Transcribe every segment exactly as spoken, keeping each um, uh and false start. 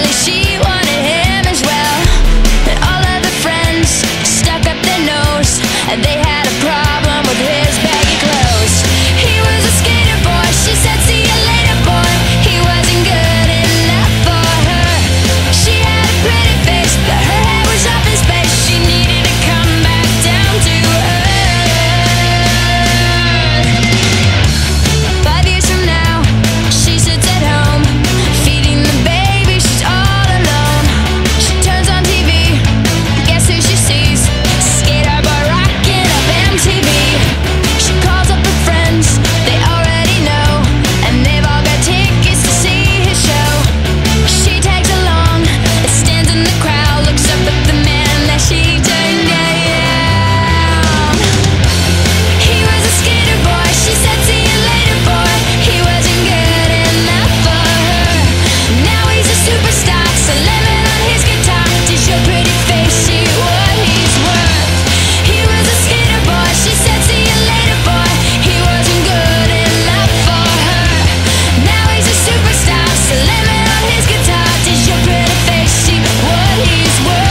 apparently she wanted him as well. And all of the friends stuck up their nose, and they had a problem with his baggy clothes. He was a skater boy, she said, see you later, boy. He wasn't good enough for her. She had a pretty face, but her head was up in space. She needed to come back down to earth. Five years from now, she sits at home, feeding the baby, she's all alone. She turns on T V, guess who she sees? Skater boy rocking up M T V. She calls up her friends, they already know, and they've all got tickets to see his show. She tags along, stands in the crowd, looks up at the man that she turned down. He was a skater boy, she said, see you later, boy. He wasn't good enough for her. Now he's a superstar, slamming on his guitar. Does your pretty face see what he's worth? He was a skater boy, she said, see you later, boy. He wasn't good enough for her. Now he's a superstar, slamming on his guitar. Does your pretty face see what he's worth?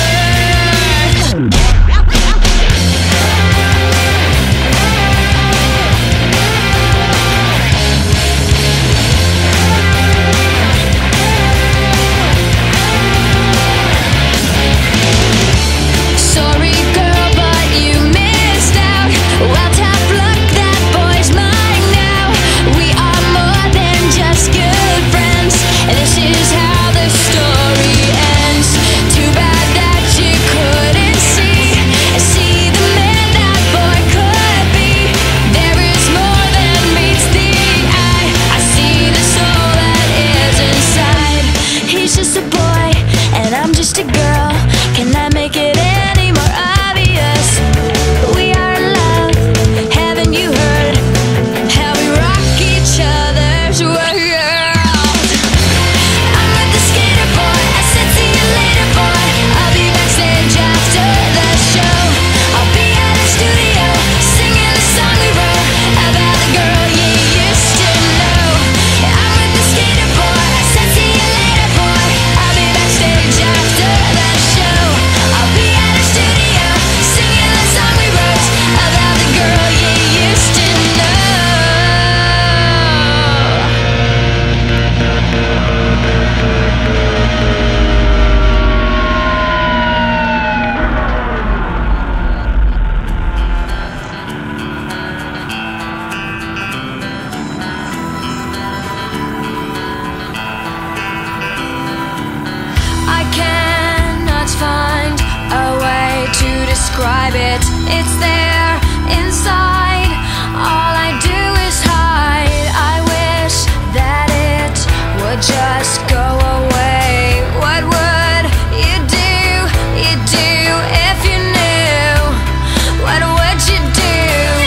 Sorry, girl, but you missed out. Well, tough luck, that boy's mine now. We are more than just good friends, and this is how the story ends. Too bad that you couldn't see see the man that boy could be. There is more than meets the eye. I see the soul that is inside. He's just a boy, and I'm just a girl. Can I make it any more obvious? We are in love, haven't you heard how we rock each other's world? I'm with the skater boy, I said see you later, boy. I'll be backstage after the show. I'll be at a studio, singing the song we wrote about the girl you used to know. I'm with the skater boy, I said see you later, boy. I'll be backstage after the show. I'll be at a studio, singing the song we wrote about the girl you used to know. I cannot find a way to describe it. It's there inside. All I do is hide. I wish that it would just go away. What would you do? You do if you knew. What would you do?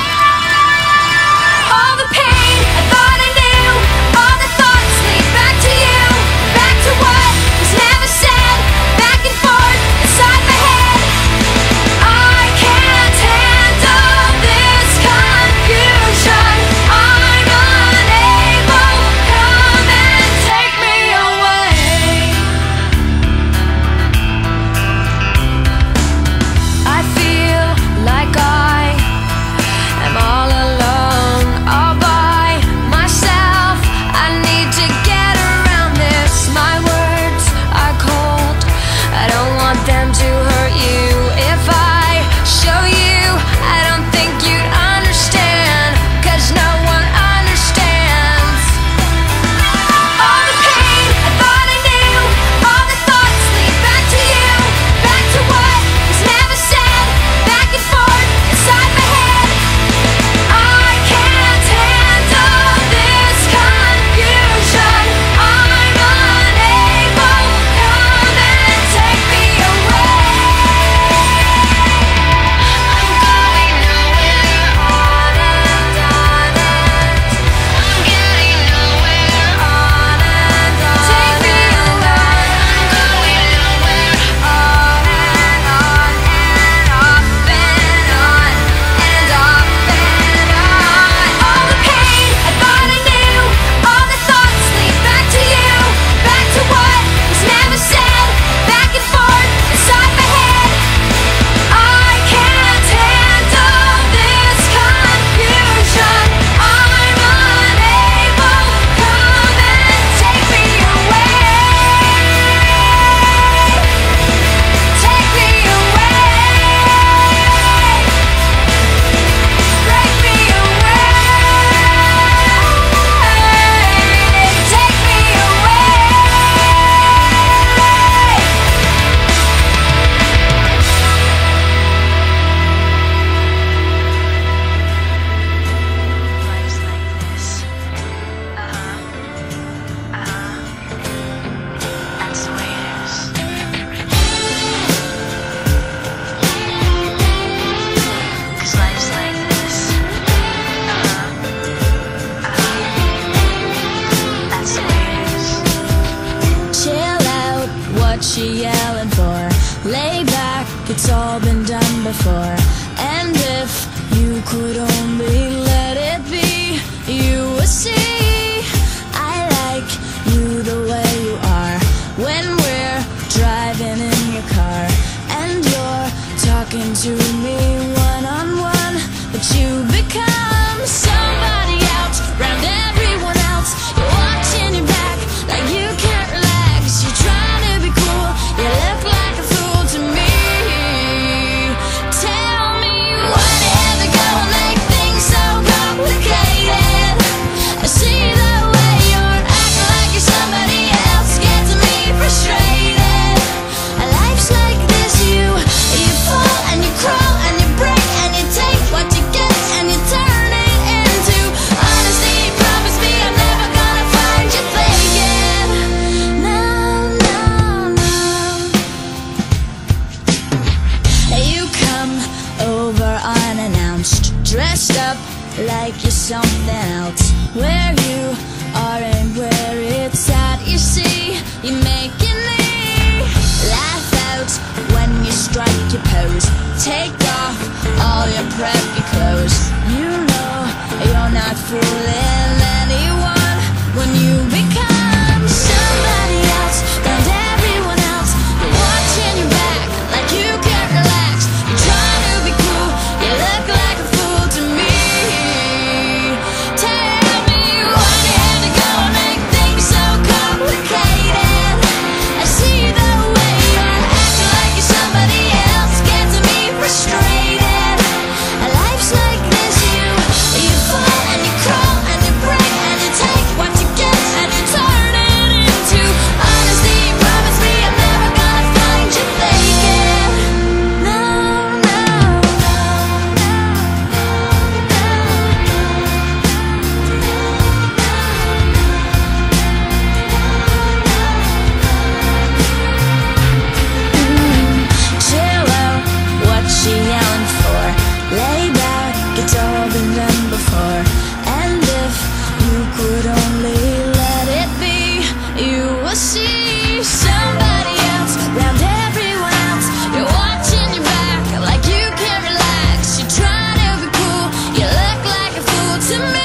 All the pain I thought I knew, all the thoughts lead back to you, back to what was never said, back and forth inside my head. I can't handle this confusion. I'm unable. Come and take me away. you yelling for? Lay back, it's all been done before. And if you could only let it be, you would see I like you the way you are. When we're driving in your car and you're talking to me one-on-one, but you become somebody else round everyone else. You're watching your back like you can't relax. You're trying to be cool, you look like a fool to me. Tell me why do you have to go and make things so complicated? I see the way you're acting like you're somebody else, gets me frustrated. Life's like this, you you fall and you crawl and you break and you take what you get and you turn it into honesty. Promise me I'm never gonna find you faking. No, no, no. You come over unannounced, dressed up like you're something else. Where you are and where it's at, you see, you're making me laugh out when you strike your pose. Take off all your preppy clothes. You know you're not fooling anyone when you become somebody else round everyone else. You're watching your back like you can't relax. You're trying to be cool, you look like a fool to me. Tell me why do you have to go and make things so complicated? I see the way you're acting like you're somebody else, gets me frustrated. Life's like this, you you fall and you crawl and you break and you take what you get and you turn it into honesty. Promise me I'm never gonna find you faking. No, no, no, chill out, what you yelling for? Lay back, it's all been done before. And if you could only let it be, you will see somebody else round everyone else. You're watching your back like you can't relax. You're trying to be cool, you look like a fool to me.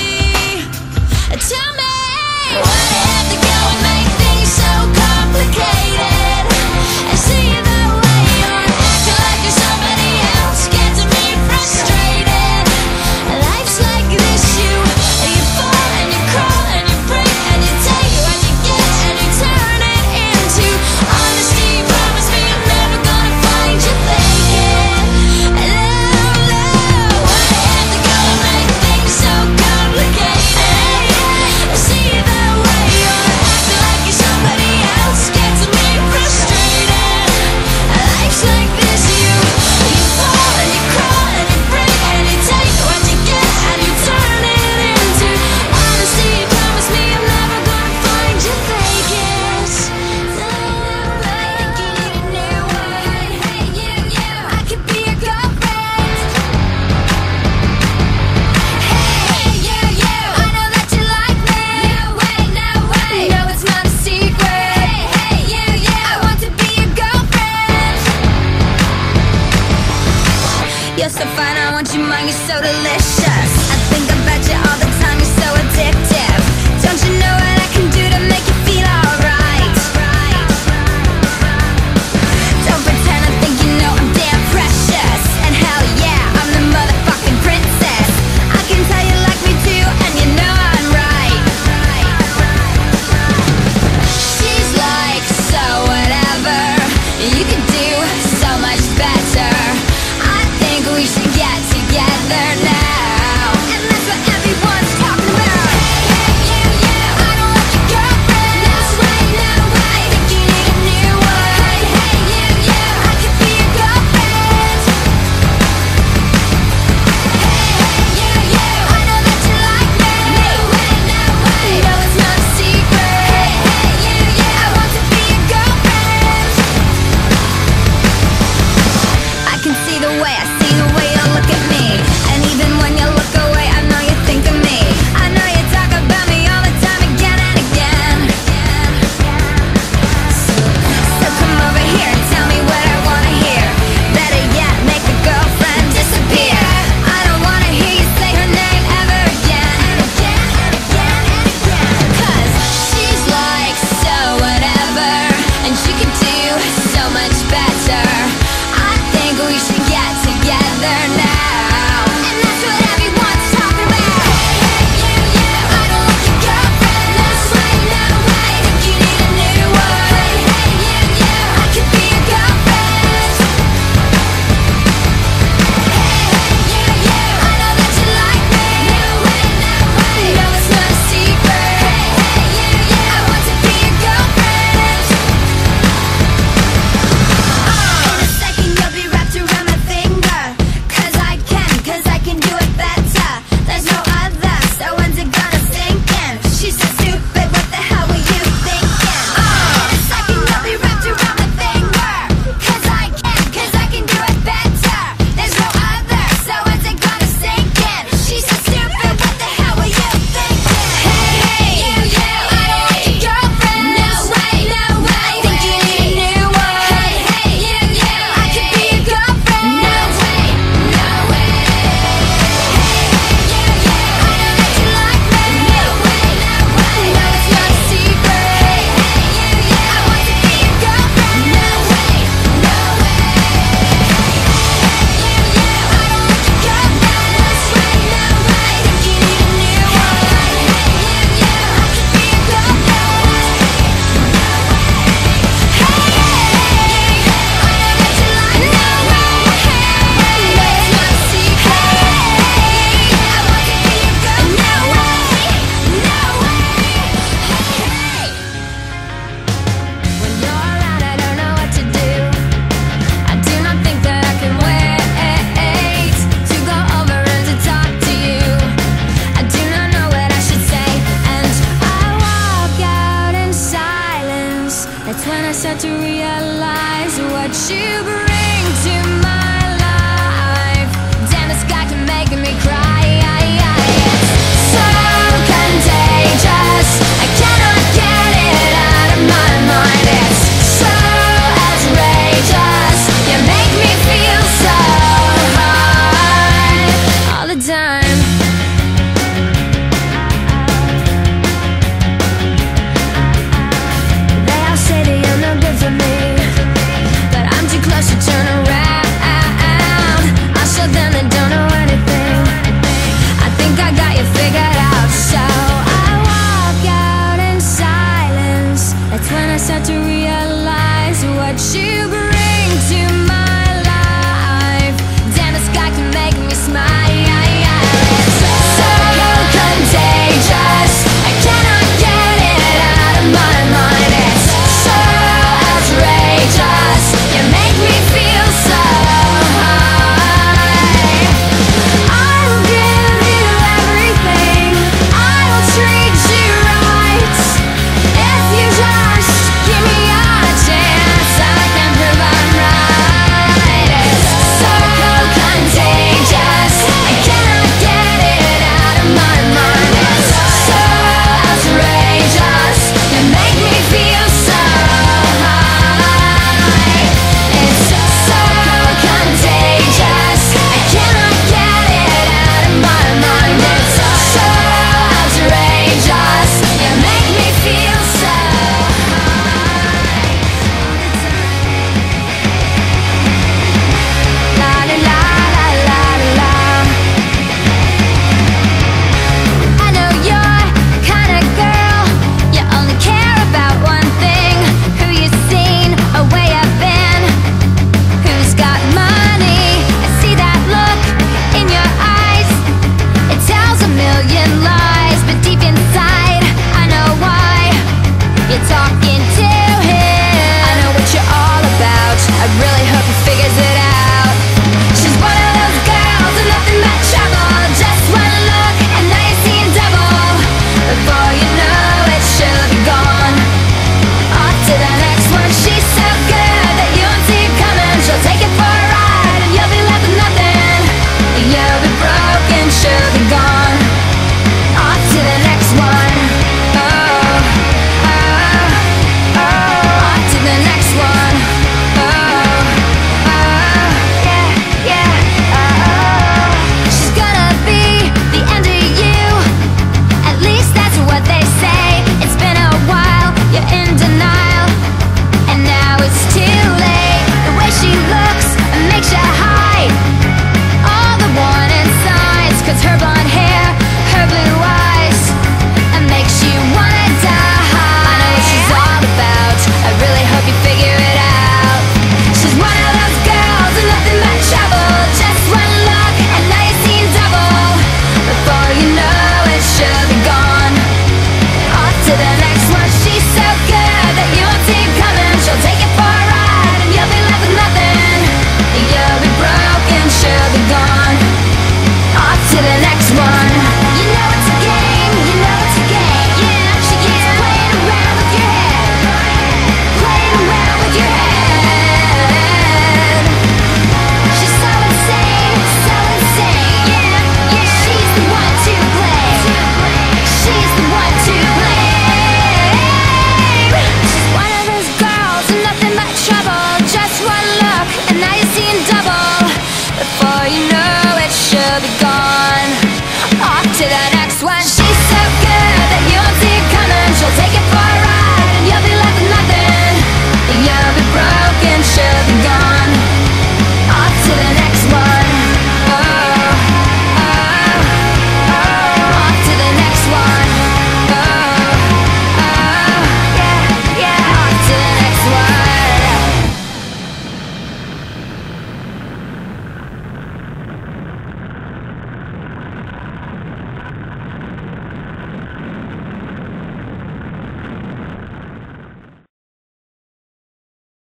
Tell me why do you have to go and make things so complicated? I see the way you're acting like you're somebody else, gets me frustrated. Life's like this, you you fall and you crawl and you break and you take what you get and you turn That's when I start to realize what you bring to my life. Damn, this guy can make me cry. It's so contagious, I cannot get it out of my mind. It's so outrageous, you make me feel so high all the time. They all say that you're no good for me, but I'm too close to turn around. I show them they don't know anything. I think I got you figured out, so I walk out in silence. That's when I start to realize what you bring.